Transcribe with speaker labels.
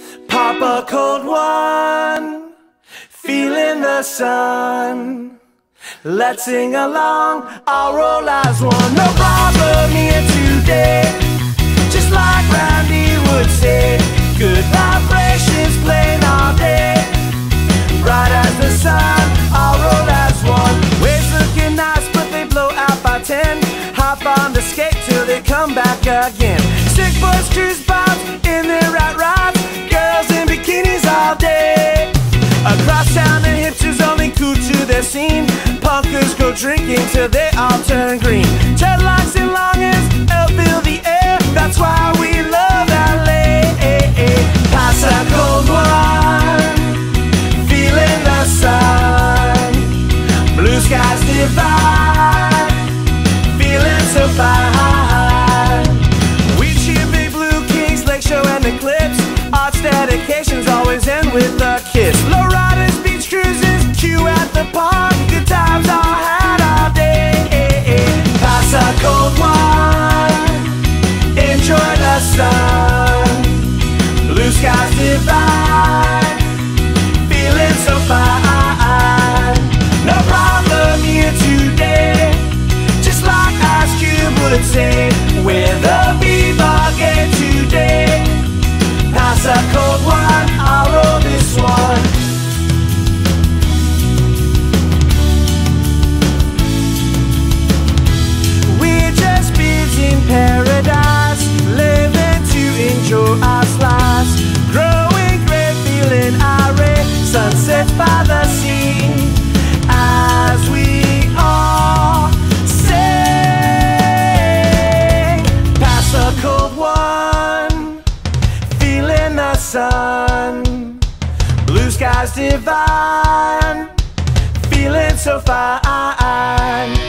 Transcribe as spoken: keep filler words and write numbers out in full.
Speaker 1: Pop a cold one, feeling the sun. Let's sing along, I'll roll as one. No problem here today, just like Randy would say. Good vibrations playing all day, bright as the sun, I'll roll as one. Waves looking nice but they blow out by ten. Hop on the skate till they come back again. Sick boys cruise bombs in their rat rods, girls in bikinis all day. Across town the hipsters only cool to their scene. Punkers go drinking till they all turn green. Dreadlocks and longhairs help fill the air, that's why we love L A. Pass a cold one, feeling the sun. Blue skies divine, feeling so fine. We cheer big blue kings, Lakeshow and Eclipse. Arts dedications always end with a kiss. Lowriders, beach cruises, queue at the park. Good times all had all day. Pass a cold one, enjoy the sun. Blue skies divine, feeling so fine. No problem here today, just like Ice Cube would say. We're the Margate today. Pass a cold one, I'll roll this one. We're just beings in paradise, living to enjoy our slice. Growing great, feeling irate, sunsets by the sea. As we all sing, pass a cold one, feeling the sun. Blue skies divine, feeling so fine.